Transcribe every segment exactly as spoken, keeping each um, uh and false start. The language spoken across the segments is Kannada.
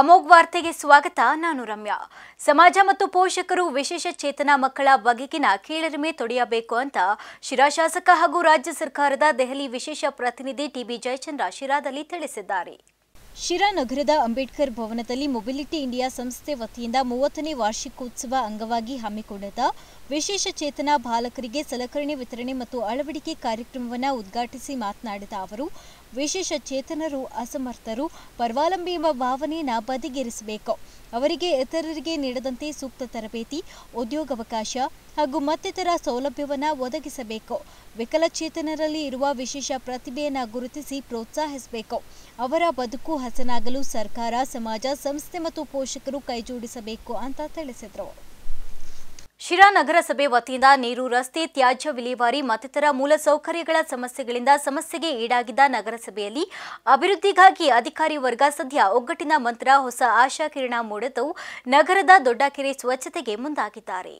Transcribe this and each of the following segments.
ಅಮೋಘ್ ವಾರ್ತೆಗೆ ಸ್ವಾಗತ. ನಾನು ರಮ್ಯಾ. ಸಮಾಜ ಮತ್ತು ಪೋಷಕರು ವಿಶೇಷ ಚೇತನ ಮಕ್ಕಳ ಬಗೆಗಿನ ಕೀಳರಿಮೆ ತೊಡೆಯಬೇಕು ಅಂತ ಶಿರಾ ಶಾಸಕ ಹಾಗೂ ರಾಜ್ಯ ಸರ್ಕಾರದ ದೆಹಲಿ ವಿಶೇಷ ಪ್ರತಿನಿಧಿ ಟಿಬಿ ಜಯಚಂದ್ರ ಶಿರಾದಲ್ಲಿ ತಿಳಿಸಿದ್ದಾರೆ. ಶಿರಾ ನಗರದ ಅಂಬೇಡ್ಕರ್ ಭವನದಲ್ಲಿ ಮೊಬಿಲಿಟಿ ಇಂಡಿಯಾ ಸಂಸ್ಥೆ ವತಿಯಿಂದ ಮೂವತ್ತನೇ ವಾರ್ಷಿಕೋತ್ಸವ ಅಂಗವಾಗಿ ಹಮ್ಮಿಕೊಂಡಿದ್ದ ವಿಶೇಷ ಚೇತನ ಬಾಲಕರಿಗೆ ಸಲಕರಣೆ ವಿತರಣೆ ಮತ್ತು ಅಳವಡಿಕೆ ಕಾರ್ಯಕ್ರಮವನ್ನು ಉದ್ಘಾಟಿಸಿ ಮಾತನಾಡಿದ ಅವರು, ವಿಶೇಷ ಚೇತನರು ಅಸಮರ್ಥರು, ಪರ್ವಾಲಂಬಿ ಎಂಬ ಭಾವನೆಯನ್ನು ಬದಿಗಿರಿಸಬೇಕು. ಅವರಿಗೆ ಇತರರಿಗೆ ನೀಡದಂತೆ ಸೂಕ್ತ ತರಬೇತಿ, ಉದ್ಯೋಗಾವಕಾಶ ಹಾಗೂ ಮತ್ತಿತರ ಸೌಲಭ್ಯವನ್ನು ಒದಗಿಸಬೇಕು. ವಿಕಲಚೇತನರಲ್ಲಿ ಇರುವ ವಿಶೇಷ ಪ್ರತಿಭೆಯನ್ನು ಗುರುತಿಸಿ ಪ್ರೋತ್ಸಾಹಿಸಬೇಕು. ಅವರ ಬದುಕು ಹಸನಾಗಲು ಸರ್ಕಾರ, ಸಮಾಜ, ಸಂಸ್ಥೆ ಮತ್ತು ಪೋಷಕರು ಕೈಜೋಡಿಸಬೇಕು ಅಂತ ತಿಳಿಸಿದರು. ಶಿರಾ ನಗರಸಭೆ ವತಿಯಿಂದ ನೀರು, ರಸ್ತೆ, ತ್ಯಾಜ್ಯ ವಿಲೇವಾರಿ ಮತ್ತಿತರ ಮೂಲಸೌಕರ್ಯಗಳ ಸಮಸ್ಯೆಗಳಿಂದ ಸಮಸ್ಯೆಗೆ ಈಡಾಗಿದ್ದ ನಗರಸಭೆಯಲ್ಲಿ ಅಭಿವೃದ್ಧಿಗಾಗಿ ಅಧಿಕಾರಿ ವರ್ಗ ಸದ್ಯ ಒಗ್ಗಟ್ಟಿನ ಮಂತ್ರ ಹೊಸ ಆಶಾ ಕಿರಣ ಮೂಡಿದ್ದು ನಗರದ ದೊಡ್ಡಕೆರೆ ಸ್ವಚ್ಛತೆಗೆ ಮುಂದಾಗಿದ್ದಾರೆ.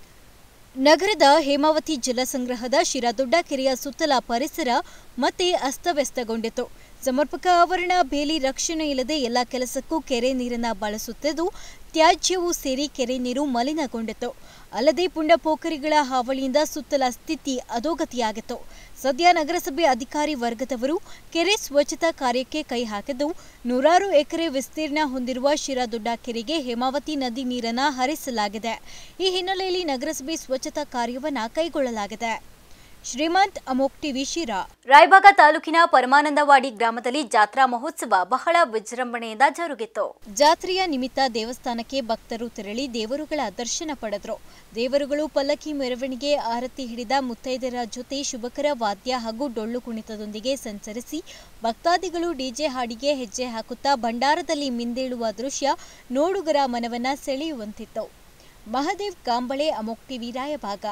ನಗರದ ಹೇಮಾವತಿ ಜಲಸಂಗ್ರಹದ ಶಿರಾ ದೊಡ್ಡಕೆರೆಯ ಸುತ್ತಲ ಪರಿಸರ ಮತ್ತೆ ಅಸ್ತವ್ಯಸ್ತಗೊಂಡಿತು. ಸಮರ್ಪಕ ಆವರಣ, ಬೇಲಿ ರಕ್ಷಣೆ ಇಲ್ಲದೆ ಎಲ್ಲ ಕೆಲಸಕ್ಕೂ ಕೆರೆ ನೀರನ್ನು ಬಳಸುತ್ತಿದ್ದು ತ್ಯಾಜ್ಯವೂ ಸೇರಿ ಕೆರೆ ನೀರು ಮಲಿನಗೊಂಡಿತು. ಅಲ್ಲದೆ ಪುಂಡ ಪೋಖರಿಗಳ ಹಾವಳಿಯಿಂದ ಸುತ್ತಲ ಸ್ಥಿತಿ ಅಧೋಗತಿಯಾಗಿತ್ತು. ಸದ್ಯ ನಗರಸಭೆ ಅಧಿಕಾರಿ ವರ್ಗದವರು ಕೆರೆ ಸ್ವಚ್ಛತಾ ಕಾರ್ಯಕ್ಕೆ ಕೈ ಹಾಕಿದ್ದು ನೂರಾರು ಎಕರೆ ವಿಸ್ತೀರ್ಣ ಹೊಂದಿರುವ ಶಿರಾ ದೊಡ್ಡಕೆರೆಗೆ ಹೇಮಾವತಿ ನದಿ ನೀರನ್ನು ಹರಿಸಲಾಗಿದೆ. ಈ ಹಿನ್ನೆಲೆಯಲ್ಲಿ ನಗರಸಭೆ ಸ್ವಚ್ಛತಾ ಕಾರ್ಯವನ್ನು ಕೈಗೊಳ್ಳಲಾಗಿದೆ. ಶ್ರೀಮಂತ್ ಅಮೋಘ್ ಟಿವಿ ಶಿರಾ. ರಾಯಬಾಗ ತಾಲೂಕಿನ ಪರಮಾನಂದವಾಡಿ ಗ್ರಾಮದಲ್ಲಿ ಜಾತ್ರಾ ಮಹೋತ್ಸವ ಬಹಳ ವಿಜೃಂಭಣೆಯಿಂದ ಜರುಗಿತು. ಜಾತ್ರೆಯ ನಿಮಿತ್ತ ದೇವಸ್ಥಾನಕ್ಕೆ ಭಕ್ತರು ತೆರಳಿ ದೇವರುಗಳ ದರ್ಶನ ಪಡೆದರು. ದೇವರುಗಳು ಪಲ್ಲಕ್ಕಿ ಮೆರವಣಿಗೆ, ಆರತಿ ಹಿಡಿದ ಮುತ್ತೈದೆಯರ ಜೊತೆ ಶುಭಕರ ವಾದ್ಯ ಹಾಗೂ ಡೊಳ್ಳು ಕುಣಿತದೊಂದಿಗೆ ಸಂಚರಿಸಿ ಭಕ್ತಾದಿಗಳು ಡಿಜೆ ಹಾಡಿಗೆ ಹೆಜ್ಜೆ ಹಾಕುತ್ತಾ ಭಂಡಾರದಲ್ಲಿ ಮಿಂದೇಳುವ ದೃಶ್ಯ ನೋಡುಗರ ಮನವನ್ನ ಸೆಳೆಯುವಂತಿತ್ತು. ಮಹದೇವ್ ಕಾಂಬಳೆ, ಅಮೋಘ್ ಟಿವಿ, ರಾಯಬಾಗ.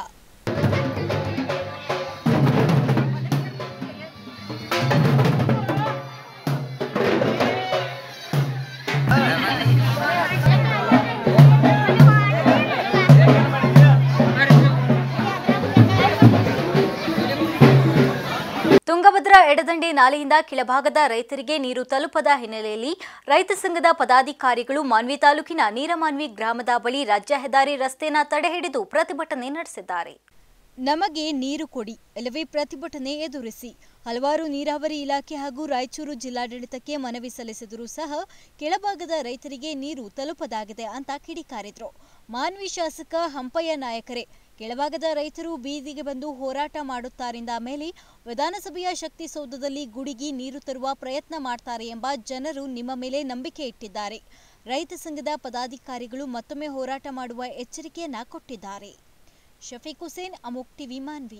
ತುಂಗಭದ್ರಾ ಎಡದಂಡೆ ನಾಲೆಯಿಂದ ಕೆಳಭಾಗದ ರೈತರಿಗೆ ನೀರು ತಲುಪದ ಹಿನ್ನೆಲೆಯಲ್ಲಿ ರೈತ ಸಂಘದ ಪದಾಧಿಕಾರಿಗಳು ಮಾನ್ವಿ ತಾಲೂಕಿನ ನೀರಮಾನ್ವಿ ಗ್ರಾಮದ ಬಳಿ ರಾಜ್ಯ ಹೆದ್ದಾರಿ ರಸ್ತೆಯನ್ನು ತಡೆಹಿಡಿದು ಪ್ರತಿಭಟನೆ ನಡೆಸಿದ್ದಾರೆ. ನಮಗೆ ನೀರು ಕೊಡಿ, ಇಲ್ಲವೇ ಪ್ರತಿಭಟನೆ ಎದುರಿಸಿ ಹಲವಾರು ನೀರಾವರಿ ಇಲಾಖೆ ಹಾಗೂ ರಾಯಚೂರು ಜಿಲ್ಲಾಡಳಿತಕ್ಕೆ ಮನವಿ ಸಲ್ಲಿಸಿದರೂ ಸಹ ಕೆಳಭಾಗದ ರೈತರಿಗೆ ನೀರು ತಲುಪದಾಗಿದೆ ಅಂತ ಕಿಡಿಕಾರಿದ್ರು. ಮಾನ್ವಿ ಶಾಸಕ ಹಂಪಯ್ಯ ನಾಯಕರೇ, ಕೆಳಭಾಗದ ರೈತರು ಬೀದಿಗೆ ಬಂದು ಹೋರಾಟ ಮಾಡುತ್ತಾರೆಂದ ಮೇಲೆ ವಿಧಾನಸಭೆಯ ಶಕ್ತಿಸೌಧದಲ್ಲಿ ಗುಡುಗಿ ನೀರು ತರುವ ಪ್ರಯತ್ನ ಮಾಡ್ತಾರೆ ಎಂಬ ಜನರು ನಿಮ್ಮ ಮೇಲೆ ನಂಬಿಕೆ ಇಟ್ಟಿದ್ದಾರೆ. ರೈತ ಸಂಘದ ಪದಾಧಿಕಾರಿಗಳು ಮತ್ತೊಮ್ಮೆ ಹೋರಾಟ ಮಾಡುವ ಎಚ್ಚರಿಕೆಯನ್ನ ಕೊಟ್ಟಿದ್ದಾರೆ. ಶಫೀಕ್ ಹುಸೇನ್, ಅಮೋಘ್ ಟಿವಿ, ಮಾನ್ವಿ.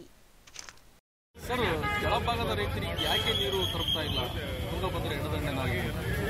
ಸರ್, ಕೆಳಭಾಗದ ರೈತರಿಗೆ ಯಾಕೆ ನೀರು ತಲುಪ್ತಾ ಇಲ್ಲ? ತುಂಗಭದ್ರಾ ಎಡದಂಡೆ ನಾಲೆಗೆ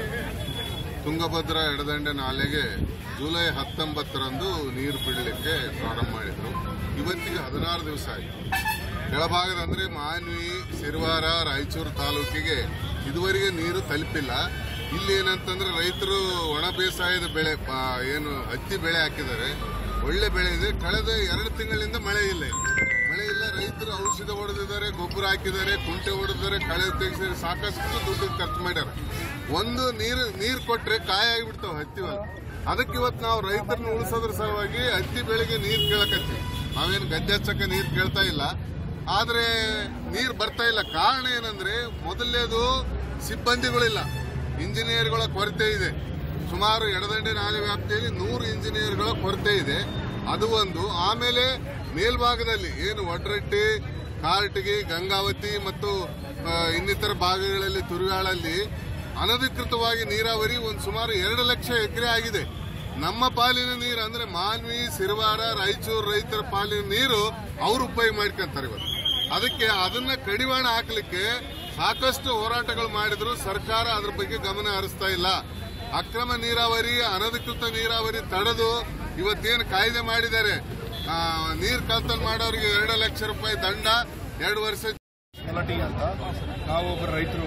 ತುಂಗಭದ್ರಾ ಎಡದಂಡೆ ನಾಲೆಗೆ ಜುಲೈ ಹತ್ತೊಂಬತ್ತರಂದು ನೀರು ಬಿಡಲಿಕ್ಕೆ ಪ್ರಾರಂಭ ಮಾಡಿದ್ರು. ಇವತ್ತಿಗೆ ಹದಿನಾರು ದಿವಸ ಆಯಿತು. ಕೆಳಭಾಗದ ಅಂದರೆ ಮಾನ್ವಿ, ಸಿರವಾರ, ರಾಯಚೂರು ತಾಲೂಕಿಗೆ ಇದುವರೆಗೆ ನೀರು ತಲುಪಿಲ್ಲ. ಇಲ್ಲಿ ಏನಂತಂದ್ರೆ ರೈತರು ಒಣ ಬೇಸಾಯದ ಬೆಳೆ ಏನು ಹತ್ತಿ ಬೆಳೆ ಹಾಕಿದ್ದಾರೆ, ಒಳ್ಳೆ ಬೆಳೆ ಇದೆ. ಕಳೆದ ಎರಡು ತಿಂಗಳಿಂದ ಮಳೆ ಇಲ್ಲ. ಮಳೆ ಇಲ್ಲ, ರೈತರು ಔಷಧ ಹೊಡೆದಿದ್ದಾರೆ, ಗೊಬ್ಬರ ಹಾಕಿದ್ದಾರೆ, ಕುಂಟೆ ಹೊಡೆದಿದ್ದಾರೆ, ಕಳೆ ತೆಗೆಸಿ ಸಾಕಷ್ಟು ದುಡ್ಡು ಖರ್ಚು ಮಾಡ್ಯಾರ. ಒಂದು ನೀರು ನೀರು ಕೊಟ್ರೆ ಕಾಯಿ ಆಗಿಬಿಡ್ತಾವೆ ಹತ್ತಿ ಹೊಲ. ಅದಕ್ಕೆ ಇವತ್ತು ನಾವು ರೈತರನ್ನ ಉಳಿಸೋದ್ರ ಸಲುವಾಗಿ ಹತ್ತಿ ಬೆಳೆಗೆ ನೀರು ಕೇಳಕತ್ತೀವಿ. ನಾವೇನು ಗದ್ದೆ ಹಚ್ಚಕ್ಕೆ ನೀರು ಕೇಳ್ತಾ ಇಲ್ಲ, ಆದ್ರೆ ನೀರು ಬರ್ತಾ ಇಲ್ಲ. ಕಾರಣ ಏನಂದ್ರೆ ಮೊದಲನೇದು ಸಿಬ್ಬಂದಿಗಳಿಲ್ಲ, ಇಂಜಿನಿಯರ್ಗಳ ಕೊರತೆ ಇದೆ. ಸುಮಾರು ಎಡದಂಡೆ ನಾಲೆ ವ್ಯಾಪ್ತಿಯಲ್ಲಿ ನೂರು ಇಂಜಿನಿಯರ್ಗಳ ಕೊರತೆ ಇದೆ, ಅದು ಒಂದು. ಆಮೇಲೆ ಮೇಲ್ಭಾಗದಲ್ಲಿ ಏನು ವಡ್ರಟ್ಟಿ, ಕಾರಟಗಿ, ಗಂಗಾವತಿ ಮತ್ತು ಇನ್ನಿತರ ಭಾಗಗಳಲ್ಲಿ ತುರುವಾಳಲ್ಲಿ ಅನಧಿಕೃತವಾಗಿ ನೀರಾವರಿ ಒಂದು ಸುಮಾರು ಎರಡು ಲಕ್ಷ ಎಕರೆ ಆಗಿದೆ. ನಮ್ಮ ಪಾಲಿನ ನೀರು ಅಂದ್ರೆ ಮಾನ್ವಿ, ಸಿರವಾರ, ರಾಯಚೂರು ರೈತರ ಪಾಲಿನ ನೀರು ಅವರು ಉಪಯೋಗ ಮಾಡ್ಕೊಂತಾರೆ ಇವತ್ತು. ಅದಕ್ಕೆ ಅದನ್ನ ಕಡಿವಾಣ ಹಾಕಲಿಕ್ಕೆ ಸಾಕಷ್ಟು ಹೋರಾಟಗಳು ಮಾಡಿದ್ರು. ಸರ್ಕಾರ ಅದ್ರ ಬಗ್ಗೆ ಗಮನ ಹರಿಸ್ತಾ ಇಲ್ಲ. ಅಕ್ರಮ ನೀರಾವರಿ, ಅನಧಿಕೃತ ನೀರಾವರಿ ತಡೆದು ಇವತ್ತೇನು ಕಾಯ್ದೆ ಮಾಡಿದ್ದಾರೆ, ನೀರು ಕಳ್ತನ ಮಾಡೋರಿಗೆ ಎರಡು ಲಕ್ಷ ರೂಪಾಯಿ ದಂಡ, ಎರಡು ವರ್ಷ ಗಲಾಟೆ ಅಂತ. ನಾವು ಒಬ್ಬರು ರೈತರು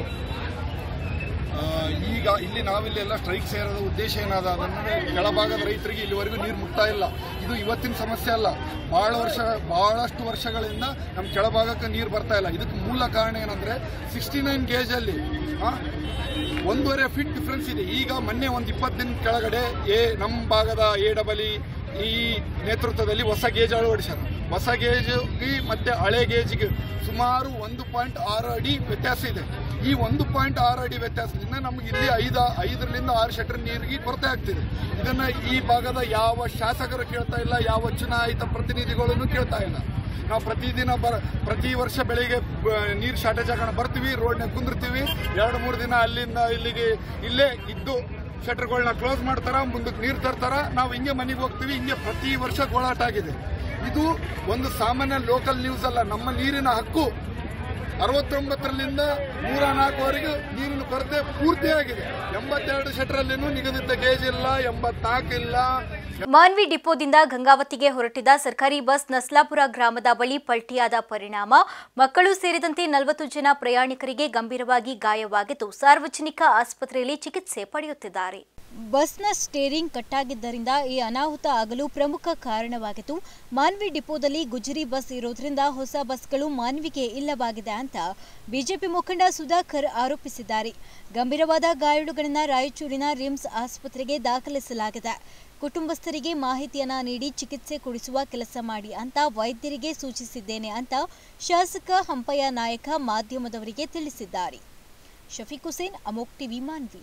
ಈಗ ಇಲ್ಲಿ ನಾವಿಲ್ಲೆಲ್ಲ ಸ್ಟ್ರೈಕ್ ಸೇರೋದ ಉದ್ದೇಶ ಏನಾದ ಅಂದ್ರೆ ಕೆಳಭಾಗದ ರೈತರಿಗೆ ಇಲ್ಲಿವರೆಗೂ ನೀರು ಮುಟ್ತಾ ಇಲ್ಲ. ಇದು ಇವತ್ತಿನ ಸಮಸ್ಯೆ ಅಲ್ಲ, ಬಹಳ ವರ್ಷ ಬಹಳಷ್ಟು ವರ್ಷಗಳಿಂದ ನಮ್ಮ ಕೆಳಭಾಗಕ್ಕೆ ನೀರು ಬರ್ತಾ ಇಲ್ಲ. ಇದಕ್ಕೆ ಮೂಲ ಮೂಲ ಕಾರಣ ಏನಂದ್ರೆ ಸಿಕ್ಸ್ಟಿ ನೈನ್ ಗೇಜ್ ಅಲ್ಲಿ ಒಂದೂವರೆ ಫೀಟ್ ಡಿಫ್ರೆನ್ಸ್ ಇದೆ. ಈಗ ಮೊನ್ನೆ ಒಂದು ಇಪ್ಪತ್ತು ದಿನ ಕೆಳಗಡೆ ಎ ನಮ್ಮ ಭಾಗದ ಎ ಡಬಲ್ ಈ ನೇತೃತ್ವದಲ್ಲಿ ಹೊಸ ಗೇಜ್ ಅಳವಡಿಸ್ಯಾರ. ಹೊಸ ಗೇಜ್ಗೆ ಮತ್ತೆ ಹಳೆ ಗೇಜ್ಗೆ ಸುಮಾರು ಒಂದು ಪಾಯಿಂಟ್ ಆರು ಅಡಿ ವ್ಯತ್ಯಾಸ ಇದೆ. ಈ ಒಂದು ಪಾಯಿಂಟ್ ಆರು ಅಡಿ ವ್ಯತ್ಯಾಸದಿಂದ ನಮ್ಗೆ ಇಲ್ಲಿ ಐದ ಐದರಿಂದ ಆರು ಶಟರ್ ನೀರಿಗೆ ಕೊರತೆ ಆಗ್ತಿದೆ. ಇದನ್ನ ಈ ಭಾಗದ ಯಾವ ಶಾಸಕರು ಕೇಳ್ತಾ ಇಲ್ಲ, ಯಾವ ಚುನಾಯಿತ ಪ್ರತಿನಿಧಿಗಳನ್ನು ಕೇಳ್ತಾ ಇಲ್ಲ. ನಾವು ಪ್ರತಿದಿನ ಬರ ಪ್ರತಿ ವರ್ಷ ಬೆಳಿಗ್ಗೆ ನೀರು ಶಾರ್ಟೇಜ್ ಆಗೋಣ ಬರ್ತೀವಿ, ರೋಡ್ನಾಗ ಕುಂದಿರ್ತೀವಿ, ಎರಡು ಮೂರು ದಿನ ಅಲ್ಲಿಂದ ಇಲ್ಲಿಗೆ ಇಲ್ಲೇ ಇದ್ದು ಶಟರ್ಗಳನ್ನ ಕ್ಲೋಸ್ ಮಾಡ್ತಾರ, ಮುಂದಕ್ಕೆ ನೀರು ತರ್ತಾರ, ನಾವು ಹಿಂಗೆ ಮನೆಗೆ ಹೋಗ್ತೀವಿ. ಹಿಂಗೆ ಪ್ರತಿ ವರ್ಷ ಗೋಳಾಟ ಆಗಿದೆ. ಇದು ಒಂದು ಸಾಮಾನ್ಯ ಲೋಕಲ್ ನ್ಯೂಸ್ ಅಲ್ಲ. ನಮ್ಮ ನೀರಿನ ಹಕ್ಕು ಅರವತ್ತೊಂಬತ್ತರಿಂದ ನೂರ ನಾಲ್ಕುವರೆಗೂ ನೀರಿನ ಕೊರತೆ ಪೂರ್ತಿಯಾಗಿದೆ. ಎಂಬತ್ತೆರಡು ಶಟರಲ್ಲಿನೂ ನಿಗದಿತ ಗೇಜ್ ಇಲ್ಲ, ಎಂಬತ್ನಾಲ್ಕು ಇಲ್ಲ. ಮಾನ್ವಿ ಡಿಪೋದಿಂದ ಗಂಗಾವತಿಗೆ ಹೊರಟಿದ್ದ ಸರ್ಕಾರಿ ಬಸ್ ನಸ್ಲಾಪುರ ಗ್ರಾಮದ ಬಳಿ ಪಲ್ಟಿಯಾದ ಪರಿಣಾಮ ಮಕ್ಕಳು ಸೇರಿದಂತೆ ನಲವತ್ತು ಜನ ಪ್ರಯಾಣಿಕರಿಗೆ ಗಂಭೀರವಾಗಿ ಗಾಯವಾಗಿದ್ದು ಸಾರ್ವಜನಿಕ ಆಸ್ಪತ್ರೆಯಲ್ಲಿ ಚಿಕಿತ್ಸೆ ಪಡೆಯುತ್ತಿದ್ದಾರೆ. ಬಸ್ನ ಸ್ಟೇರಿಂಗ್ ಕಟ್ಟಾಗಿದ್ದರಿಂದ ಈ ಅನಾಹುತ ಆಗಲು ಪ್ರಮುಖ ಕಾರಣವಾಗಿತ್ತು. ಮಾನ್ವಿ ಡಿಪೋದಲ್ಲಿ ಗುಜರಿ ಬಸ್ ಇರೋದ್ರಿಂದ ಹೊಸ ಬಸ್ಗಳು ಮಾನ್ವಿಗೆ ಇಲ್ಲವಾಗಿದೆ ಅಂತ ಬಿಜೆಪಿ ಮುಖಂಡ ಸುಧಾಕರ್ ಆರೋಪಿಸಿದ್ದಾರೆ. ಗಂಭೀರವಾದ ಗಾಯಾಳುಗಳನ್ನು ರಾಯಚೂರಿನ ರಿಮ್ಸ್ ಆಸ್ಪತ್ರೆಗೆ ದಾಖಲಿಸಲಾಗಿದೆ. ಕುಟುಂಬಸ್ಥರಿಗೆ ಮಾಹಿತಿಯನ್ನ ನೀಡಿ ಚಿಕಿತ್ಸೆ ಕೊಡಿಸುವ ಕೆಲಸ ಮಾಡಿ ಅಂತ ವೈದ್ಯರಿಗೆ ಸೂಚಿಸಿದ್ದೇನೆ ಅಂತ ಶಾಸಕ ಹಂಪಯ್ಯ ನಾಯಕ ಮಾಧ್ಯಮದವರಿಗೆ ತಿಳಿಸಿದ್ದಾರೆ. ಶಫೀಕ್ ಹುಸೇನ್, ಅಮೋಕ್ ಟಿವಿ, ಮಾನ್ವಿ.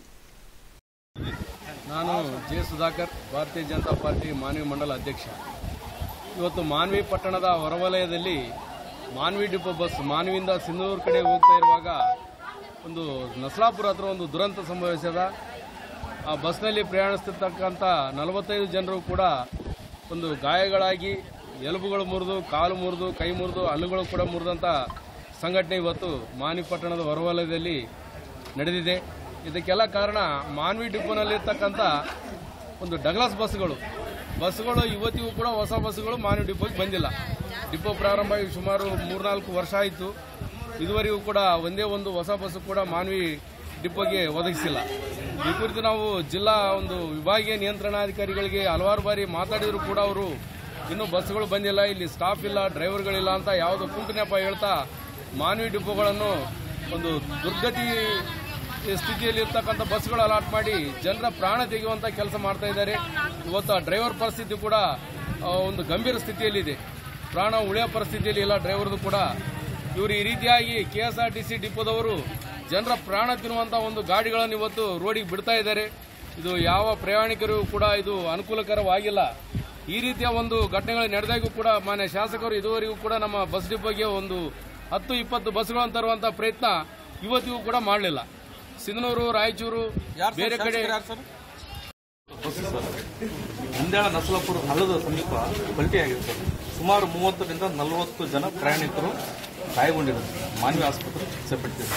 ನಾನು ಜೆ ಸುಧಾಕರ್, ಭಾರತೀಯ ಜನತಾ ಪಾರ್ಟಿ ಮಾನ್ವಿ ಮಂಡಲ ಅಧ್ಯಕ್ಷ. ಇವತ್ತು ಮಾನ್ವಿ ಪಟ್ಟಣದ ಹೊರವಲಯದಲ್ಲಿ ಮಾನ್ವಿ ಡಿಪೋ ಬಸ್ ಮಾನ್ವಿಯಿಂದ ಸಿಂಧೂರು ಕಡೆ ಹೋಗ್ತಾ ಇರುವಾಗ ಒಂದು ನಸ್ಲಾಪುರ ಹತ್ರ ಒಂದು ದುರಂತ ಸಂಭವಿಸಿದ. ಆ ಬಸ್ನಲ್ಲಿ ಪ್ರಯಾಣಿಸ್ತಿರ್ತಕ್ಕಂಥ ನಲವತ್ತೈದು ಜನರು ಕೂಡ ಒಂದು ಗಾಯಗಳಾಗಿ ಎಲುಬುಗಳು ಮುರಿದು, ಕಾಲು ಮುರಿದು, ಕೈ ಮುರಿದು, ಹಲ್ಲುಗಳು ಕೂಡ ಮುರಿದಂಥ ಸಂಘಟನೆ ಇವತ್ತು ಮಾನ್ವಿ ಪಟ್ಟಣದ ಹೊರವಲಯದಲ್ಲಿ ನಡೆದಿದೆ. ಇದಕ್ಕೆಲ್ಲ ಕಾರಣ ಮಾನ್ವಿ ಡಿಪೋನಲ್ಲಿರ್ತಕ್ಕಂಥ ಒಂದು ಡಗ್ಲಾಸ್ ಬಸ್ಗಳು ಬಸ್ಗಳು ಇವತ್ತಿಗೂ ಕೂಡ ಹೊಸ ಬಸ್ಗಳು ಮಾನ್ವಿ ಡಿಪೋಗೆ ಬಂದಿಲ್ಲ. ಡಿಪೋ ಪ್ರಾರಂಭ ಆಗಿ ಸುಮಾರು ಮೂರ್ನಾಲ್ಕು ವರ್ಷ ಆಯಿತು. ಇದುವರೆಗೂ ಕೂಡ ಒಂದೇ ಒಂದು ಹೊಸ ಬಸ್ ಕೂಡ ಮಾನ್ವಿ ಡಿಪೋಗೆ ಒದಗಿಸಿಲ್ಲ. ಈ ಕುರಿತು ನಾವು ಜಿಲ್ಲಾ ಒಂದು ವಿಭಾಗೀಯ ನಿಯಂತ್ರಣಾಧಿಕಾರಿಗಳಿಗೆ ಹಲವಾರು ಬಾರಿ ಮಾತಾಡಿದ್ರು ಕೂಡ ಅವರು ಇನ್ನೂ ಬಸ್ಗಳು ಬಂದಿಲ್ಲ, ಇಲ್ಲಿ ಸ್ಟಾಫ್ ಇಲ್ಲ, ಡ್ರೈವರ್ಗಳಿಲ್ಲ ಅಂತ ಯಾವುದೋ ಕುಂಟು ನೆಪ ಹೇಳ್ತಾ ಮಾನ್ವಿ ಡಿಪೋಗಳನ್ನು ಒಂದು ದುರ್ಗತಿ ಸ್ಥಿತಿಯಲ್ಲಿ ಇರ್ತಕ್ಕಂಥ ಬಸ್ಗಳು ಅಲಾಟ್ ಮಾಡಿ ಜನರ ಪ್ರಾಣ ತೆಗೆಯುವಂಥ ಕೆಲಸ ಮಾಡ್ತಾ ಇದ್ದಾರೆ. ಇವತ್ತು ಡ್ರೈವರ್ ಪರಿಸ್ಥಿತಿ ಕೂಡ ಒಂದು ಗಂಭೀರ ಸ್ಥಿತಿಯಲ್ಲಿದೆ. ಪ್ರಾಣ ಉಳಿಯೋ ಪರಿಸ್ಥಿತಿಯಲ್ಲಿ ಇಲ್ಲ ಡ್ರೈವರ್ದು ಕೂಡ. ಇವರು ಈ ರೀತಿಯಾಗಿ K S R T C ಡಿಪೋದವರು ಜನರ ಪ್ರಾಣ ತಿನ್ನುವಂಥ ಒಂದು ಗಾಡಿಗಳನ್ನು ಇವತ್ತು ರೋಡಿಗೆ ಬಿಡ್ತಾ ಇದ್ದಾರೆ. ಇದು ಯಾವ ಪ್ರಯಾಣಿಕರು ಕೂಡ ಇದು ಅನುಕೂಲಕರವಾಗಿಲ್ಲ. ಈ ರೀತಿಯ ಒಂದು ಘಟನೆಗಳು ನಡೆದಾಗೂ ಕೂಡ ಮಾನ್ಯ ಶಾಸಕರು ಇದುವರೆಗೂ ಕೂಡ ನಮ್ಮ ಬಸ್ ಡಿಪೋಗೆ ಒಂದು ಹತ್ತು ಇಪ್ಪತ್ತು ಬಸ್ಗಳನ್ನು ತರುವಂಥ ಪ್ರಯತ್ನ ಇವತ್ತಿಗೂ ಕೂಡ ಮಾಡಲಿಲ್ಲ. ಸಿಂಧನೂರು, ರಾಯಚೂರು, ಬೇರೆ ಕಡೆ ನಂದ್ಯಾಳ ನಸ್ಲಾಪುರ ಹಳ್ಳದ ಸಮೀಪ ಪಲ್ಟಿಯಾಗಿದೆ ಸರ್. ಸುಮಾರು ಮೂವತ್ತರಿಂದ ನಲವತ್ತು ಜನ ಪ್ರಯಾಣಿಕರು ಗಾಯಗೊಂಡಿದ್ದಾರೆ. ಮಾನ್ವಿ ಆಸ್ಪತ್ರೆ ಚಿಕಿತ್ಸೆ ಪಡೆದಿದ್ದಾರೆ.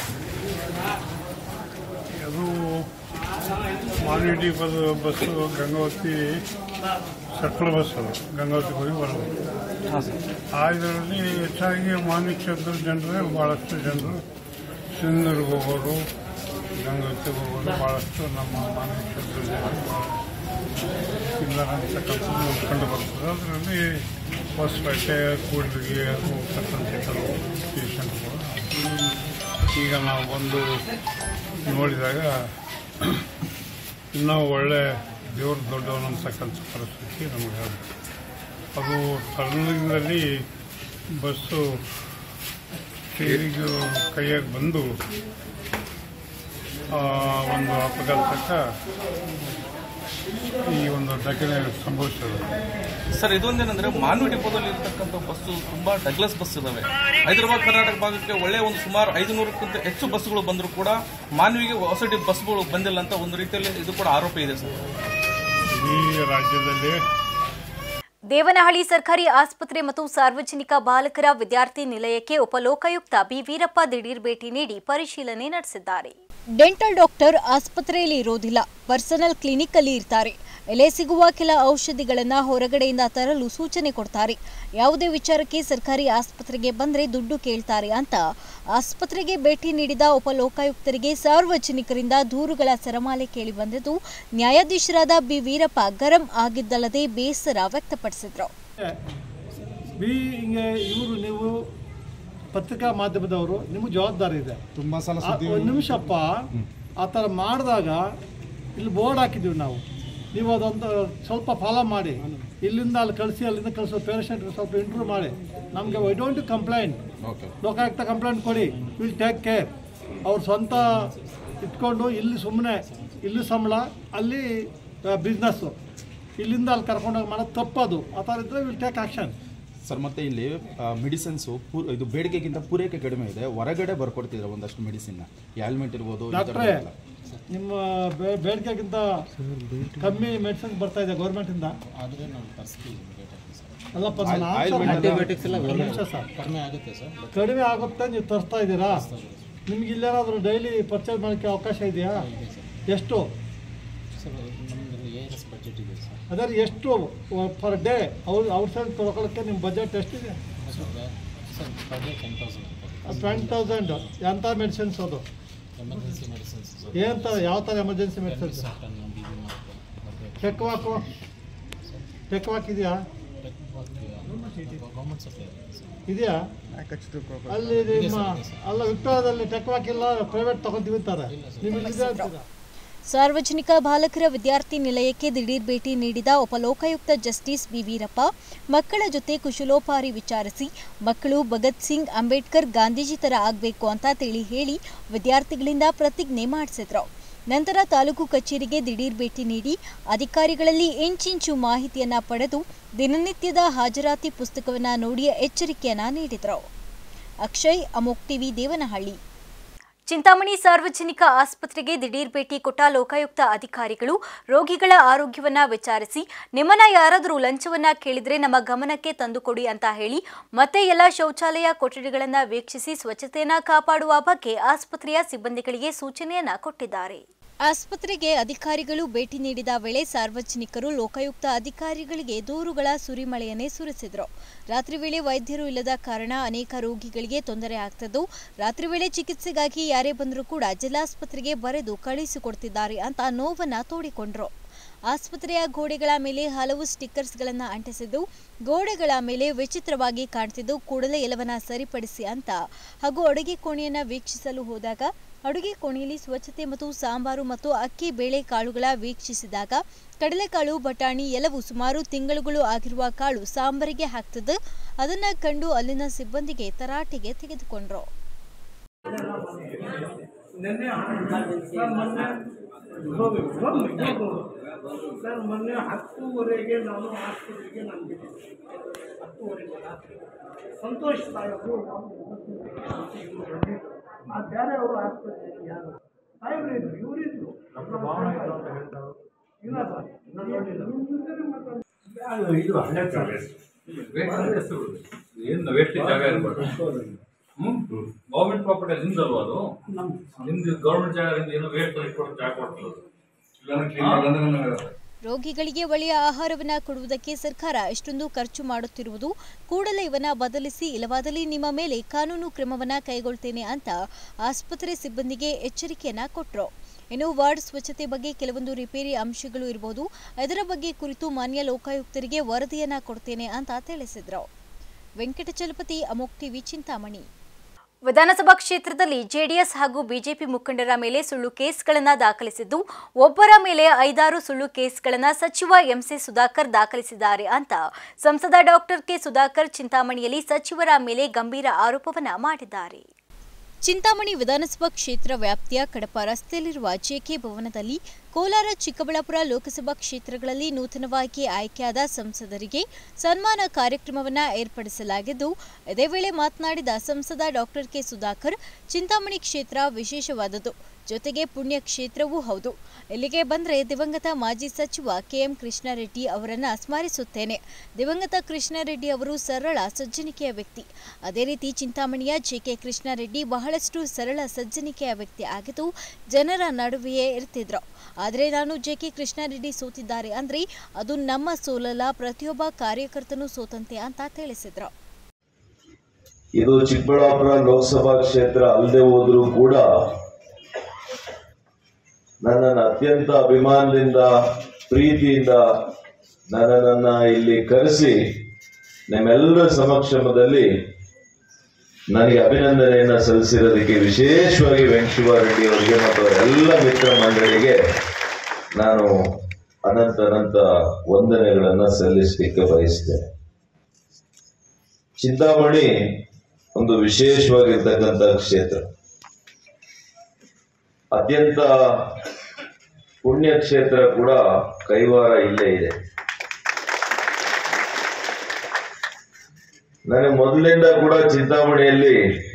ಅದು ಮಾನ್ವಿ ಡಿಪೋದ ಬಸ್ಸು ಗಂಗಾವತಿ ಸರ್ಕಲ್ ಬಸ್ ಅದು ಗಂಗಾವತಿಗೆ ಹೋಗಿ ಬರೋದು. ಆ ಇದರಲ್ಲಿ ಹೆಚ್ಚಾಗಿ ಮಾನ್ವಿ ಕ್ಷೇತ್ರದ ಜನರೇ ಭಾಳಷ್ಟು ಜನರು ಸಿಂಧನೂರಿಗೆ ಹೋಗೋರು, ಗಂಗಾವತಿಗೆ ಹೋಗೋದು ಭಾಳಷ್ಟು ನಮ್ಮ ಮಾನ್ವಿ ಕ್ಷೇತ್ರದ ಜನರು ಇಲ್ಲ ಅಂತಕ್ಕಂಥದ್ದು ಕಂಡು ಬರ್ತದೆ. ಅದರಲ್ಲಿ ಹೊಸಪೇಟೆ, ಕೂಡ್ಲಿಗೆ ಹೋಗ್ತಕ್ಕಂಥ ಕೆಲವು ಪೇಷಂಟ್ಗಳು ಈಗ ನಾವು ಬಂದು ನೋಡಿದಾಗ ಇನ್ನೂ ಒಳ್ಳೆ ದೇವ್ರ ದೊಡ್ಡವನು ಅಂತಕ್ಕಂಥ ಪರಿಸ್ಥಿತಿ ನಮಗೆ ಹೇಳ್ಬೇಕು. ಅದು ಟರ್ನಿಂಗ್ನಲ್ಲಿ ಬಸ್ಸು ಸ್ಟೇರಿಂಗ್ ಕೈಯಾಗಿ ಬಂದು ಒಂದು ಅಪಘಾತಕ್ಕೆ ಈ ಒಂದು ಘಟನೆ ಸಂಭವಿಸಿದೆ ಸರ್. ಇದೊಂದೇನಂದ್ರೆ ಮಾನ್ವಿ ಡಿಪೋದಲ್ಲಿ ಇರತಕ್ಕಂಥ ಬಸ್ಸು ತುಂಬಾ ಡಗ್ಲಸ್ ಬಸ್ ಇದಾವೆ. ಹೈದರಾಬಾದ್ ಕರ್ನಾಟಕ ಭಾಗಕ್ಕೆ ಒಳ್ಳೆ ಒಂದು ಸುಮಾರು ಐದುನೂರಕ್ಕಿಂತ ಹೆಚ್ಚು ಬಸ್ಗಳು ಬಂದರೂ ಕೂಡ ಮಾನ್ವಿಗೆ ಹೊಸ ಬಸ್ಗಳು ಬಂದಿಲ್ಲ ಅಂತ ಒಂದು ರೀತಿಯಲ್ಲಿ ಇದು ಕೂಡ ಆರೋಪ ಇದೆ ಸರ್. ಈ ರಾಜ್ಯದಲ್ಲಿ ದೇವನಹಳ್ಳಿ ಸರ್ಕಾರಿ ಆಸ್ಪತ್ರೆ ಮತ್ತು ಸಾರ್ವಜನಿಕ ಬಾಲಕರ ವಿದ್ಯಾರ್ಥಿ ನಿಲಯಕ್ಕೆ ಉಪಲೋಕಾಯುಕ್ತ ಬಿ ವೀರಪ್ಪ ದಿಢೀರ್ ಭೇಟಿ ನೀಡಿ ಪರಿಶೀಲನೆ ನಡೆಸಿದ್ದಾರೆ. ಡೆಂಟಲ್ ಡಾಕ್ಟರ್ ಆಸ್ಪತ್ರೆಯಲ್ಲಿ ಇರೋದಿಲ್ಲ, ಪರ್ಸನಲ್ ಕ್ಲಿನಿಕ್ ಅಲ್ಲಿ ಇರ್ತಾರೆ. ಎಲೆ ಸಿಗುವ ಕೆಲ ಔಷಧಿಗಳನ್ನು ಹೊರಗಡೆಯಿಂದ ತರಲು ಸೂಚನೆ ಕೊಡ್ತಾರೆ. ಯಾವುದೇ ವಿಚಾರಕ್ಕೆ ಸರ್ಕಾರಿ ಆಸ್ಪತ್ರೆಗೆ ಬಂದರೆ ದುಡ್ಡು ಕೇಳ್ತಾರೆ ಅಂತ ಆಸ್ಪತ್ರೆಗೆ ಭೇಟಿ ನೀಡಿದ ಉಪಲೋಕಾಯುಕ್ತರಿಗೆ ಸಾರ್ವಜನಿಕರಿಂದ ದೂರುಗಳ ಸರಮಾಲೆ ಕೇಳಿ ಬಂದಿದ್ದು, ನ್ಯಾಯಾಧೀಶರಾದ ಬಿ ವೀರಪ್ಪ ಗರಂ ಆಗಿದ್ದಲ್ಲದೆ ಬೇಸರ ವ್ಯಕ್ತಪಡಿಸಿದ್ರು. ಬಿ ಹಿಂಗೆ ಇವರು ನೀವು ಪತ್ರಿಕಾ ಮಾಧ್ಯಮದವರು ನಿಮಗೆ ಜವಾಬ್ದಾರಿ ಇದೆ. ತುಂಬ ಸಲ ಒಂದು ನಿಮಿಷಪ್ಪ ಆ ಥರ ಮಾಡಿದಾಗ ಇಲ್ಲಿ ಬೋರ್ಡ್ ಹಾಕಿದ್ದೀವಿ ನಾವು, ನೀವು ಅದೊಂದು ಸ್ವಲ್ಪ ಫಾಲೋ ಮಾಡಿ, ಇಲ್ಲಿಂದ ಅಲ್ಲಿ ಕಳಿಸಿ ಅಲ್ಲಿಂದ ಕಳಿಸೋ ಪೇಷಂಟ್ಗೆ ಸ್ವಲ್ಪ ಇಂಟ್ರೂವ್ ಮಾಡಿ. ನಮಗೆ why don't complaint, Lokayukta complaint ಕೊಡಿ, ವಿಲ್ ಟೇಕ್ ಕೇರ್. ಅವ್ರು ಸ್ವಂತ ಇಟ್ಕೊಂಡು ಇಲ್ಲಿ ಸುಮ್ಮನೆ ಇಲ್ಲಿ ಸಂಬಳ ಅಲ್ಲಿ ಬಿಸ್ನೆಸ್ಸು, ಇಲ್ಲಿಂದ ಅಲ್ಲಿ ಕರ್ಕೊಂಡೋಗಿ ಮಾಡೋದು ತಪ್ಪದು. ಆ ಥರ ಇದ್ದರೆ ವಿಲ್ ಟೇಕ್ ಆ್ಯಕ್ಷನ್ ಸರ್. ಮತ್ತು ಇಲ್ಲಿ ಮೆಡಿಸಿನ್ಸು ಪೂ ಇದು ಬೇಡಿಕೆಗಿಂತ ಪೂರೈಕೆ ಕಡಿಮೆ ಇದೆ, ಹೊರಗಡೆ ಬರ್ಕೊಡ್ತಿದ್ದಾರೆ ಒಂದಷ್ಟು ಮೆಡಿಸಿನ್ನ, ಆಲ್ಮೆಂಟ್ ಇರ್ಬೋದು. ಡಾಕ್ಟ್ರೇ, ನಿಮ್ಮ ಬೇಡಿಕೆಗಿಂತ ಕಮ್ಮಿ ಮೆಡಿಸಿನ್ ಬರ್ತಾ ಇದೆ ಗೌರ್ಮೆಂಟಿಂದ. ಅಲ್ಲಪ್ಪ ಸರ್, ಕಡಿಮೆ ಆಗುತ್ತೆ, ನೀವು ತರಿಸ್ತಾ ಇದ್ದೀರಾ. ನಿಮ್ಗೆ ಇಲ್ಲೇನಾದರೂ ಡೈಲಿ ಪರ್ಚೇಸ್ ಮಾಡೋಕ್ಕೆ ಅವಕಾಶ ಇದೆಯಾ? ಎಷ್ಟು? ಅದೇ ಎಷ್ಟು ಪರ್ ಡೇ ಅವ್ರು ಔಟ್ಸೈಡ್ ತೊಗೊಳಕ್ಕೆ ನಿಮ್ಮ ಬಜೆಟ್ ಎಷ್ಟಿದೆ? Twenty thousand. ಎಂಥ ಮೆಡಿಸಿನ್ಸ್ ಅದು? ಏನು ಥರ, ಯಾವ ಥರ ಎಮರ್ಜೆನ್ಸಿ ಮೆಡಿಸಿನ್ಸ್? ಟೆಕ್ವಾಕು ಟೆಕ್ವಾಕ್ ಇದೆಯಾ? ಇದೆಯಾ ಅಲ್ಲಿ ನಿಮ್ಮ? ಅಲ್ಲ, ವಿಕ್ಟೋರಿಯಾದಲ್ಲಿ ಟೆಕ್ವಾಕ್ ಇಲ್ಲ, ಪ್ರೈವೇಟ್ ತಗೊಂಡಿರ್ತಾರೆ. ನೀವು ಇದೆ ಅಂತೀರಾ? ಸಾರ್ವಜನಿಕ ಬಾಲಕರ ವಿದ್ಯಾರ್ಥಿ ನಿಲಯಕ್ಕೆ ದಿಢೀರ್ ಭೇಟಿ ನೀಡಿದ ಉಪಲೋಕಾಯುಕ್ತ ಜಸ್ಟಿಸ್ ಬಿ ವೀರಪ್ಪ ಮಕ್ಕಳ ಜೊತೆ ಕುಶಲೋಪಾರಿ ವಿಚಾರಿಸಿ ಮಕ್ಕಳು ಭಗತ್ ಸಿಂಗ್, ಅಂಬೇಡ್ಕರ್, ಗಾಂಧೀಜಿ ತರ ಆಗಬೇಕು ಅಂತ ತಿಳಿ ಹೇಳಿ ವಿದ್ಯಾರ್ಥಿಗಳಿಂದ ಪ್ರತಿಜ್ಞೆ ಮಾಡಿಸಿದ್ರು. ನಂತರ ತಾಲೂಕು ಕಚೇರಿಗೆ ದಿಢೀರ್ ಭೇಟಿ ನೀಡಿ ಅಧಿಕಾರಿಗಳಲ್ಲಿ ಇಂಚಿಂಚು ಮಾಹಿತಿಯನ್ನ ಪಡೆದು ದಿನನಿತ್ಯದ ಹಾಜರಾತಿ ಪುಸ್ತಕವನ್ನ ನೋಡಿ ಎಚ್ಚರಿಕೆಯನ್ನ ನೀಡಿದ್ರು. ಅಕ್ಷಯ್, ಅಮೋಕ್ ಟಿವಿ, ದೇವನಹಳ್ಳಿ. ಚಿಂತಾಮಣಿ ಸಾರ್ವಜನಿಕ ಆಸ್ಪತ್ರೆಗೆ ದಿಢೀರ್ ಭೇಟಿ ಕೊಟ್ಟ ಲೋಕಾಯುಕ್ತ ಅಧಿಕಾರಿಗಳು ರೋಗಿಗಳ ಆರೋಗ್ಯವನ್ನ ವಿಚಾರಿಸಿ ನಿಮ್ಮನ್ನ ಯಾರಾದರೂ ಲಂಚವನ್ನ ಕೇಳಿದ್ರೆ ನಮ್ಮ ಗಮನಕ್ಕೆ ತಂದುಕೊಡಿ ಅಂತ ಹೇಳಿ ಮತ್ತೆ ಎಲ್ಲ ಶೌಚಾಲಯ ಕೊಠಡಿಗಳನ್ನ ವೀಕ್ಷಿಸಿ ಸ್ವಚ್ಛತೆಯನ್ನ ಕಾಪಾಡುವ ಬಗ್ಗೆ ಆಸ್ಪತ್ರೆಯ ಸಿಬ್ಬಂದಿಗಳಿಗೆ ಸೂಚನೆಯನ್ನ ಕೊಟ್ಟಿದ್ದಾರೆ. ಆಸ್ಪತ್ರೆಗೆ ಅಧಿಕಾರಿಗಳು ಭೇಟಿ ನೀಡಿದ ವೇಳೆ ಸಾರ್ವಜನಿಕರು ಲೋಕಾಯುಕ್ತ ಅಧಿಕಾರಿಗಳಿಗೆ ದೂರುಗಳ ಸುರಿಮಳೆಯನ್ನೇ ಸುರಿಸಿದ್ರು. ರಾತ್ರಿ ವೇಳೆ ವೈದ್ಯರು ಇಲ್ಲದ ಕಾರಣ ಅನೇಕ ರೋಗಿಗಳಿಗೆ ತೊಂದರೆ ಆಗ್ತಿದ್ದು, ರಾತ್ರಿ ವೇಳೆ ಚಿಕಿತ್ಸೆಗಾಗಿ ಯಾರೇ ಬಂದರೂ ಕೂಡ ಜಿಲ್ಲಾಸ್ಪತ್ರೆಗೆ ಬರೆದು ಕಳುಹಿಸಿಕೊಡ್ತಿದ್ದಾರೆ ಅಂತ ನೋವನ್ನ ತೋಡಿಕೊಂಡ್ರು. ಆಸ್ಪತ್ರೆಯ ಗೋಡೆಗಳ ಮೇಲೆ ಹಲವು ಸ್ಟಿಕ್ಕರ್ಸ್ಗಳನ್ನು ಅಂಟಿಸಿದ್ದು ಗೋಡೆಗಳ ಮೇಲೆ ವಿಚಿತ್ರವಾಗಿ ಕಾಣ್ತಿದ್ದು ಕೂಡಲೇ ಎಲ್ಲವನ್ನ ಸರಿಪಡಿಸಿ ಅಂತ ಹಾಗೂ ಅಡುಗೆ ಕೋಣೆಯನ್ನ ವೀಕ್ಷಿಸಲು ಹೋದಾಗ ಅಡುಗೆ ಕೋಣೆಯಲ್ಲಿ ಸ್ವಚ್ಛತೆ ಮತ್ತು ಸಾಂಬಾರು ಮತ್ತು ಅಕ್ಕಿ ಬೇಳೆ ಕಾಳುಗಳ ವೀಕ್ಷಿಸಿದಾಗ ಕಡಲೆಕಾಳು, ಬಟಾಣಿ ಎಲ್ಲವೂ ಸುಮಾರು ತಿಂಗಳುಗಳು ಆಗಿರುವ ಕಾಳು ಸಾಂಬಾರಿಗೆ ಹಾಕ್ತಿದ್ದು ಅದನ್ನ ಕಂಡು ಅಲ್ಲಿನ ಸಿಬ್ಬಂದಿಗೆ ತರಾಟೆಗೆ ತೆಗೆದುಕೊಂಡ್ರು. ಸರ್, ಮೊನ್ನೆ ಹತ್ತುವರೆಗೆ ನಾನು ಆಸ್ಪತ್ರೆಗೆ ನನಗೆ ಹತ್ತುವರೆಗೆ ರಾತ್ರಿ ಸಂತೋಷ್ ಸಾಹೇಬರು ಆ ಬೇರೆ ಅವರು ಆಸ್ಪತ್ರೆಗೆ ಯಾರು ಸಾಹೇಬ್ರು ಇದ್ರು, ಇವರಿದ್ರು ಇಲ್ಲ ಸರ್, ಇದು ಹಂಡ್ರೆಡ್ ಏನು ವೇಸ್ಟ್ ಜಾಗ ಇರ್ಬಾರ್ದು. ಹ್ಮ್ ಗೌರ್ಮೆಂಟ್ ಪ್ರಾಪರ್ಟಿ ನಿಮ್ದಲ್ವಾ ಅದು? ನಿಮ್ದು ಗೌರ್ಮೆಂಟ್ ಜಾಗದಿಂದ ಏನೋ ವೇಸ್ಟ್ ಜಾಗ ಕೊಡ್ತದೆ. ರೋಗಿಗಳಿಗೆ ಒಳ್ಳೆಯ ಆಹಾರವನ್ನ ಕೊಡುವುದಕ್ಕೆ ಸರ್ಕಾರ ಎಷ್ಟೊಂದು ಖರ್ಚು ಮಾಡುತ್ತಿರುವುದು, ಕೂಡಲೇ ಇವನ್ನ ಬದಲಿಸಿ, ಇಲ್ಲವಾದಲ್ಲಿ ನಿಮ್ಮ ಮೇಲೆ ಕಾನೂನು ಕ್ರಮವನ್ನ ಕೈಗೊಳ್ತೇನೆ ಅಂತ ಆಸ್ಪತ್ರೆ ಸಿಬ್ಬಂದಿಗೆ ಎಚ್ಚರಿಕೆಯನ್ನ ಕೊಟ್ಟರು. ಇನ್ನು ವಾರ್ಡ್ ಸ್ವಚ್ಛತೆ ಬಗ್ಗೆ ಕೆಲವೊಂದು ರಿಪೇರಿ ಅಂಶಗಳು ಇರಬಹುದು, ಅದರ ಬಗ್ಗೆ ಕುರಿತು ಮಾನ್ಯ ಲೋಕಾಯುಕ್ತರಿಗೆ ವರದಿಯನ್ನ ಕೊಡ್ತೇನೆ ಅಂತ ತಿಳಿಸಿದ್ರು. ವೆಂಕಟಚಲಪತಿ, ಅಮೋಕ್ ಟಿವಿ, ಚಿಂತಾಮಣಿ. ವಿಧಾನಸಭಾ ಕ್ಷೇತ್ರದಲ್ಲಿ ಜೆಡಿಎಸ್ ಹಾಗೂ ಬಿಜೆಪಿ ಮುಖಂಡರ ಮೇಲೆ ಸುಳ್ಳು ಕೇಸ್ಗಳನ್ನು ದಾಖಲಿಸಿದ್ದು, ಒಬ್ಬರ ಮೇಲೆ ಐದಾರು ಸುಳ್ಳು ಕೇಸ್ಗಳನ್ನು ಸಚಿವ ಎಂಸಿ ಸುಧಾಕರ್ ದಾಖಲಿಸಿದ್ದಾರೆ ಅಂತ ಸಂಸದ ಡಾಕ್ಟರ್ ಕೆ ಸುಧಾಕರ್ ಚಿಂತಾಮಣಿಯಲ್ಲಿ ಸಚಿವರ ಮೇಲೆ ಗಂಭೀರ ಆರೋಪವನ್ನ ಮಾಡಿದ್ದಾರೆ. ಚಿಂತಾಮಣಿ ವಿಧಾನಸಭಾ ಕ್ಷೇತ್ರ ವ್ಯಾಪ್ತಿಯ ಕಡಪ ರಸ್ತೆಯಲ್ಲಿರುವ ಜೆಕೆ ಭವನದಲ್ಲಿ ಕೋಲಾರ, ಚಿಕ್ಕಬಳ್ಳಾಪುರ ಲೋಕಸಭಾ ಕ್ಷೇತ್ರಗಳಲ್ಲಿ ನೂತನವಾಗಿ ಆಯ್ಕೆಯಾದ ಸಂಸದರಿಗೆ ಸನ್ಮಾನ ಕಾರ್ಯಕ್ರಮವನ್ನು ಏರ್ಪಡಿಸಲಾಗಿದ್ದು, ಇದೇ ವೇಳೆ ಮಾತನಾಡಿದ ಸಂಸದ ಡಾಕ್ಟರ್ ಕೆ ಸುಧಾಕರ್, ಚಿಂತಾಮಣಿ ಕ್ಷೇತ್ರ ವಿಶೇಷವಾದದ್ದು, ಜೊತೆಗೆ ಪುಣ್ಯ ಕ್ಷೇತ್ರವೂ ಹೌದು. ಇಲ್ಲಿಗೆ ಬಂದರೆ ದಿವಂಗತ ಮಾಜಿ ಸಚಿವ ಕೆಎಂ ಕೃಷ್ಣಾರೆಡ್ಡಿ ಅವರನ್ನ ಸ್ಮರಿಸುತ್ತೇನೆ. ದಿವಂಗತ ಕೃಷ್ಣಾರೆಡ್ಡಿ ಅವರು ಸರಳ ಸಜ್ಜನಿಕೆಯ ವ್ಯಕ್ತಿ. ಅದೇ ರೀತಿ ಚಿಂತಾಮಣಿಯ ಜೆಕೆ ಕೃಷ್ಣಾರೆಡ್ಡಿ ಬಹಳಷ್ಟು ಸರಳ ಸಜ್ಜನಿಕೆಯ ವ್ಯಕ್ತಿ ಆಗಿದ್ದು ಜನರ ನಡುವೆಯೇ ಇರ್ತಿದ್ರು. ಆದರೆ ನಾನು ಜೆಕೆ ಕೃಷ್ಣಾರೆಡ್ಡಿ ಸೋತಿದ್ದಾರೆ ಅಂದ್ರೆ ಅದು ನಮ್ಮ ಸೋಲಲ್ಲ, ಪ್ರತಿಯೊಬ್ಬ ಕಾರ್ಯಕರ್ತನೂ ಸೋತಂತೆ ಅಂತ ತಿಳಿಸಿದ್ರು. ಇದು ಚಿಕ್ಕಬಳ್ಳಾಪುರ ಲೋಕಸಭಾ ಕ್ಷೇತ್ರ ಅಲ್ಲದೆ ಹೋದ್ರೂ ಕೂಡ ನನ್ನನ್ನು ಅತ್ಯಂತ ಅಭಿಮಾನದಿಂದ, ಪ್ರೀತಿಯಿಂದ ನನ್ನನ್ನು ಇಲ್ಲಿ ಕರೆಸಿ ನಿಮ್ಮೆಲ್ಲರ ಸಮಕ್ಷಮದಲ್ಲಿ ನನಗೆ ಅಭಿನಂದನೆಯನ್ನ ಸಲ್ಲಿಸಿರೋದಕ್ಕೆ ವಿಶೇಷವಾಗಿ ವೆಂಕಟೇಶ್ವರರೆಡ್ಡಿ ಅವರಿಗೆ ಮತ್ತು ಅವರೆಲ್ಲ ಮಿತ್ರ ಮಂಡಳಿಗೆ ನಾನು ಅನಂತ ಅನಂತ ವಂದನೆಗಳನ್ನು ಸಲ್ಲಿಸಲಿಕ್ಕೆ ಬಯಸ್ತೇನೆ. ಚಿಂತಾಮಣಿ ಒಂದು ವಿಶೇಷವಾಗಿರ್ತಕ್ಕಂಥ ಕ್ಷೇತ್ರ, ಅತ್ಯಂತ ಪುಣ್ಯ ಕ್ಷೇತ್ರ ಕೂಡ ಕೈವಾರ ಇಲ್ಲೇ ಇದೆ. ನನಗೆ ಮೊದಲಿಂದ ಕೂಡ ಚಿಂತಾಮಣಿಯಲ್ಲಿ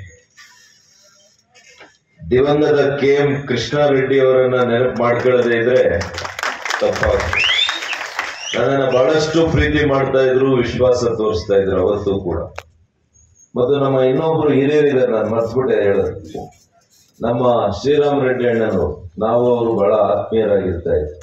ದಿವಂಗತ ಕೆ ಎಂ ಕೃಷ್ಣಾರೆಡ್ಡಿ ಅವರನ್ನ ನೆನಪು ಮಾಡ್ಕೊಳ್ಳದೆ ಇದ್ರೆ ತಪ್ಪಾಗ್ತದೆ. ನನ್ನನ್ನು ಬಹಳಷ್ಟು ಪ್ರೀತಿ ಮಾಡ್ತಾ ಇದ್ರು, ವಿಶ್ವಾಸ ತೋರಿಸ್ತಾ ಇದ್ರು ಅವತ್ತು ಕೂಡ. ಮತ್ತು ನಮ್ಮ ಇನ್ನೊಬ್ರು ಹಿರಿಯರಿದ್ದಾರೆ, ನಾನು ಮರ್ತ್ಬಿಟ್ಟೆ ಹೇಳೋದು, ನಮ್ಮ ಶ್ರೀರಾಮ್ ರೆಡ್ಡಿ ಅಣ್ಣನವರು, ನಾವು ಅವರು ಬಹಳ ಆತ್ಮೀಯರಾಗಿರ್ತಾ ಇದ್ರು.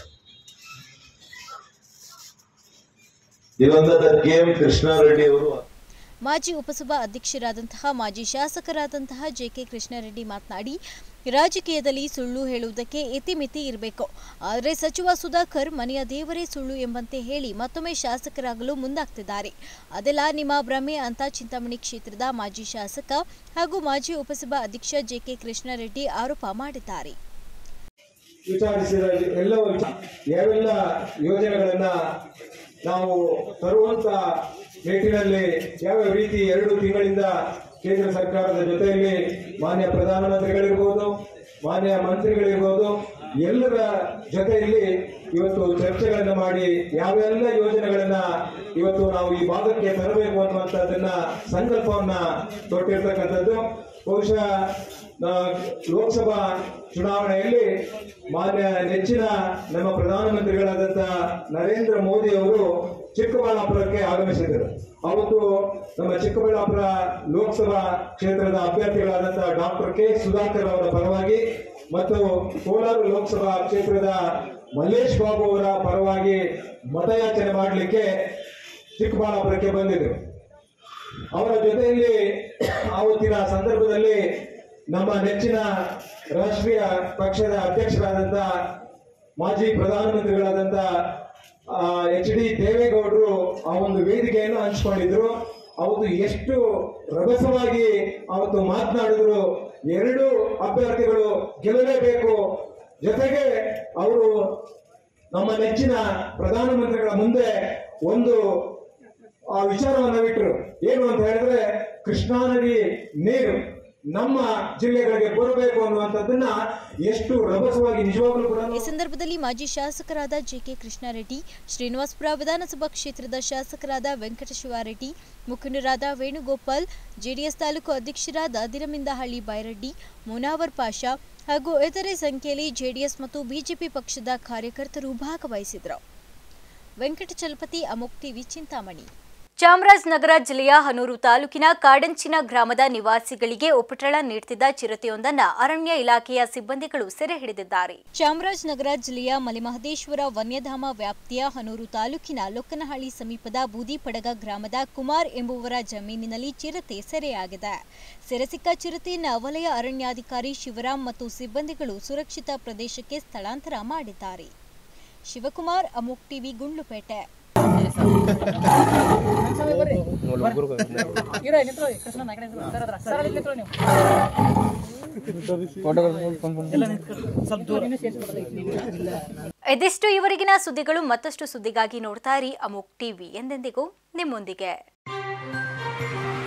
ದಿವಂಗತ ಕೆ ಎಂ ಕೃಷ್ಣಾರೆಡ್ಡಿ ಅವರು ಮಾಜಿ ಉಪಸಭಾ ಅಧ್ಯಕ್ಷರಾದಂತಹ ಮಾಜಿ ಶಾಸಕರಾದಂತಹ ಜೆ ಕೆ ಕೃಷ್ಣಾರೆಡ್ಡಿ ಮಾತನಾಡಿ, ರಾಜಕೀಯದಲ್ಲಿ ಸುಳ್ಳು ಹೇಳುವುದಕ್ಕೆ ಇತಿಮಿತಿ ಇರಬೇಕು. ಆದರೆ ಸಚಿವ ಸುಧಾಕರ್ ಮನೆಯ ದೇವರೇ ಸುಳ್ಳು ಎಂಬಂತೆ ಹೇಳಿ ಮತ್ತೊಮ್ಮೆ ಶಾಸಕರಾಗಲು ಮುಂದಾಗ್ತಿದ್ದಾರೆ. ಅದೆಲ್ಲ ನಿಮ್ಮ ಭ್ರಮೆ ಅಂತ ಚಿಂತಾಮಣಿ ಕ್ಷೇತ್ರದ ಮಾಜಿ ಶಾಸಕ ಹಾಗೂ ಮಾಜಿ ಉಪಸಭಾ ಅಧ್ಯಕ್ಷ ಜೆ ಕೆ ಕೃಷ್ಣಾರೆಡ್ಡಿ ಆರೋಪ ಮಾಡಿದ್ದಾರೆ. ವಿಚಾರಿಸಿದ ಎಲ್ಲವೂ ಯಾವೆಲ್ಲ ಯೋಜನೆಗಳನ್ನ ನಾವು ತರುವಂತ ನಿಟ್ಟಿನಲ್ಲಿ ಯಾವ ರೀತಿ ಎರಡು ತಿಂಗಳಿಂದ ಕೇಂದ್ರ ಸರ್ಕಾರದ ಜೊತೆಯಲ್ಲಿ ಮಾನ್ಯ ಪ್ರಧಾನಮಂತ್ರಿಗಳಿರ್ಬೋದು, ಮಾನ್ಯ ಮಂತ್ರಿಗಳಿರ್ಬೋದು, ಎಲ್ಲರ ಜೊತೆಯಲ್ಲಿ ಇವತ್ತು ಚರ್ಚೆಗಳನ್ನು ಮಾಡಿ ಯಾವೆಲ್ಲ ಯೋಜನೆಗಳನ್ನ ಇವತ್ತು ನಾವು ಈ ಭಾಗಕ್ಕೆ ತರಬೇಕು ಅನ್ನುವಂಥದ್ದನ್ನ ಸಂಕಲ್ಪವನ್ನ ತೊಟ್ಟಿರ್ತಕ್ಕಂಥದ್ದು. ಬಹುಶಃ ಲೋಕಸಭಾ ಚುನಾವಣೆಯಲ್ಲಿ ಮಾನ್ಯ ನೆಚ್ಚಿನ ನಮ್ಮ ಪ್ರಧಾನಮಂತ್ರಿಗಳಾದಂತಹ ನರೇಂದ್ರ ಮೋದಿ ಅವರು ಚಿಕ್ಕಬಳ್ಳಾಪುರಕ್ಕೆ ಆಗಮಿಸಿದರು. ಅವತ್ತು ನಮ್ಮ ಚಿಕ್ಕಬಳ್ಳಾಪುರ ಲೋಕಸಭಾ ಕ್ಷೇತ್ರದ ಅಭ್ಯರ್ಥಿಗಳಾದಂತಹ ಡಾಕ್ಟರ್ ಕೆ ಸುಧಾಕರ್ ಅವರ ಪರವಾಗಿ ಮತ್ತು ಕೋಲಾರ ಲೋಕಸಭಾ ಕ್ಷೇತ್ರದ ಮಲ್ಲೇಶ್ ಬಾಬು ಅವರ ಪರವಾಗಿ ಮತಯಾಚನೆ ಮಾಡಲಿಕ್ಕೆ ಚಿಕ್ಕಬಳ್ಳಾಪುರಕ್ಕೆ ಬಂದಿದ್ರು. ಅವರ ಜೊತೆಯಲ್ಲಿ ಆವತ್ತಿನ ಸಂದರ್ಭದಲ್ಲಿ ನಮ್ಮ ನೆಚ್ಚಿನ ರಾಷ್ಟ್ರೀಯ ಪಕ್ಷದ ಅಧ್ಯಕ್ಷರಾದಂತಹ ಮಾಜಿ ಪ್ರಧಾನಮಂತ್ರಿಗಳಾದಂತಹ ಎಚ್ ಡಿ ದೇವೇಗೌಡರು ಆ ಒಂದು ವೇದಿಕೆಯನ್ನು ಹಂಚಿಕೊಂಡಿದ್ರು. ಅವತ್ತು ಎಷ್ಟು ರಭಸವಾಗಿ ಅವತ್ತು ಮಾತನಾಡಿದ್ರು. ಎರಡು ಅಭ್ಯರ್ಥಿಗಳು ಗೆಲ್ಲಲೇಬೇಕು, ಜೊತೆಗೆ ಅವರು ನಮ್ಮ ನೆಚ್ಚಿನ ಪ್ರಧಾನಮಂತ್ರಿಗಳ ಮುಂದೆ ಒಂದು ಆ ವಿಚಾರವನ್ನು ಬಿಟ್ಟರು. ಏನು ಅಂತ ಹೇಳಿದ್ರೆ, ಕೃಷ್ಣಾ ನದಿ ನೀರು ನಮ್ಮ ಜಿಲ್ಲೆಗಳಿಗೆ ಬರಬೇಕು ಅನ್ನುವಂಥದ್ದನ್ನ ಎಷ್ಟು ರಭಸವಾಗಿ ನಿಜವಾಗ್ಲೂ ಕೂಡ. ಈ ಸಂದರ್ಭದಲ್ಲಿ ಮಾಜಿ ಶಾಸಕರಾದ ಜೆ ಕೆ ಕೃಷ್ಣಾರೆಡ್ಡಿ, ಶ್ರೀನಿವಾಸಪುರ ವಿಧಾನಸಭಾ ಕ್ಷೇತ್ರದ ಶಾಸಕರಾದ ವೆಂಕಟಶಿವಾರೆಡ್ಡಿ, ಮುಖಂಡರಾದ ವೇಣುಗೋಪಾಲ್, ಜೆಡಿಎಸ್ ತಾಲೂಕು ಅಧ್ಯಕ್ಷರಾದ ದಿರಮಿಂದಹಳ್ಳಿ ಬೈರಡ್ಡಿ, ಮುನಾವರ್ ಪಾಷಾ ಹಾಗೂ ಇತರೆ ಸಂಖ್ಯೆಯಲ್ಲಿ ಜೆಡಿಎಸ್ ಮತ್ತು ಬಿಜೆಪಿ ಪಕ್ಷದ ಕಾರ್ಯಕರ್ತರು ಭಾಗವಹಿಸಿದರು. ವೆಂಕಟಚಲಪತಿ, ಅಮೋಕ್ ಟಿವಿ, ಚಿಂತಾಮಣಿ. ಚಾಮರಾಜನಗರ ಜಿಲ್ಲೆಯ ಹನೂರು ತಾಲೂಕಿನ ಕಾಡಂಚಿನ ಗ್ರಾಮದ ನಿವಾಸಿಗಳಿಗೆ ಉಪಟಳ ನೀಡುತ್ತಿದ್ದ ಚಿರತೆಯೊಂದನ್ನು ಅರಣ್ಯ ಇಲಾಖೆಯ ಸಿಬ್ಬಂದಿಗಳು ಸೆರೆ ಹಿಡಿದಿದ್ದಾರೆ. ಚಾಮರಾಜನಗರ ಜಿಲ್ಲೆಯ ಮಲೆಮಹದೇಶ್ವರ ವನ್ಯಧಾಮ ವ್ಯಾಪ್ತಿಯ ಹನೂರು ತಾಲೂಕಿನ ಲೊಕ್ಕನಹಳ್ಳಿ ಸಮೀಪದ ಬೂದಿಪಡಗ ಗ್ರಾಮದ ಕುಮಾರ್ ಎಂಬುವರ ಜಮೀನಿನಲ್ಲಿ ಚಿರತೆ ಸೆರೆಯಾಗಿದೆ. ಸೆರೆಸಿಕ್ಕ ಚಿರತೆಯನ್ನು ವಲಯ ಅರಣ್ಯಾಧಿಕಾರಿ ಶಿವರಾಮ್ ಮತ್ತು ಸಿಬ್ಬಂದಿಗಳು ಸುರಕ್ಷಿತ ಪ್ರದೇಶಕ್ಕೆ ಸ್ಥಳಾಂತರ ಮಾಡಿದ್ದಾರೆ. ಶಿವಕುಮಾರ್, ಅಮೋಕ್ ಟಿವಿ, ಗುಂಡ್ಲುಪೇಟೆ. ಇದಿಷ್ಟು ಇವರೆಗಿನ ಸುದ್ದಿಗಳು. ಮತ್ತಷ್ಟು ಸುದ್ದಿಗಾಗಿ ನೋಡ್ತಾ ಇರಿ ಅಮೋಕ್ ಟಿವಿ, ಎಂದೆಂದಿಗೂ ನಿಮ್ಮೊಂದಿಗೆ.